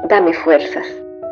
dame fuerzas.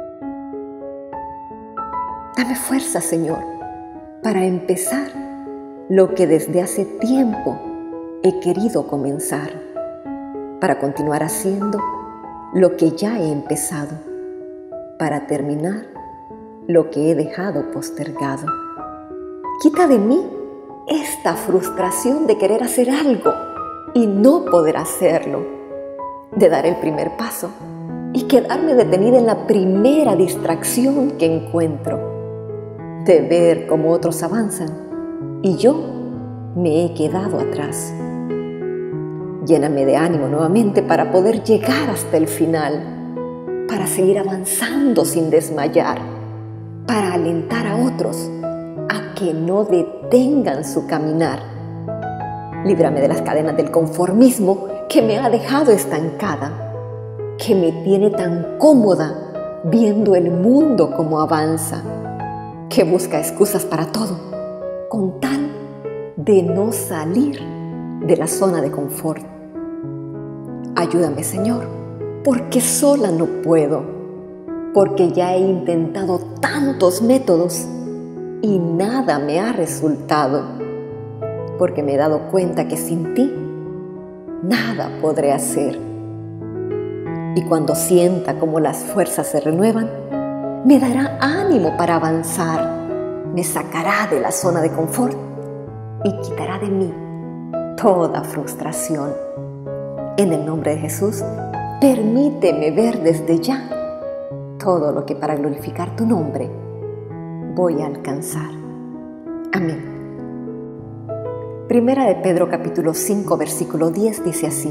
Dame fuerza, Señor, para empezar lo que desde hace tiempo he querido comenzar, para continuar haciendo lo que ya he empezado, para terminar lo que he dejado postergado. Quita de mí esta frustración de querer hacer algo y no poder hacerlo, de dar el primer paso y quedarme detenida en la primera distracción que encuentro, de ver cómo otros avanzan y yo me he quedado atrás. Lléname de ánimo nuevamente para poder llegar hasta el final, para seguir avanzando sin desmayar, para alentar a otros a que no detengan su caminar. Líbrame de las cadenas del conformismo que me ha dejado estancada, que me tiene tan cómoda viendo el mundo como avanza, que busca excusas para todo, con tal de no salir de la zona de confort. Ayúdame, Señor, porque sola no puedo, porque ya he intentado tantos métodos y nada me ha resultado, porque me he dado cuenta que sin ti nada podré hacer. Y cuando sienta como las fuerzas se renuevan, me dará ánimo para avanzar, me sacará de la zona de confort y quitará de mí toda frustración. En el nombre de Jesús, permíteme ver desde ya todo lo que para glorificar tu nombre voy a alcanzar. Amén. Primera de Pedro capítulo 5 versículo 10 dice así: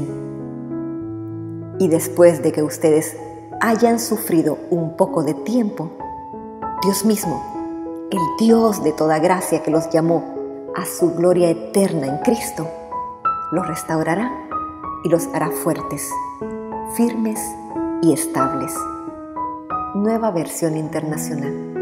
y después de que ustedes hayan sufrido un poco de tiempo, Dios mismo, el Dios de toda gracia que los llamó a su gloria eterna en Cristo, los restaurará y los hará fuertes, firmes y estables. Nueva versión internacional.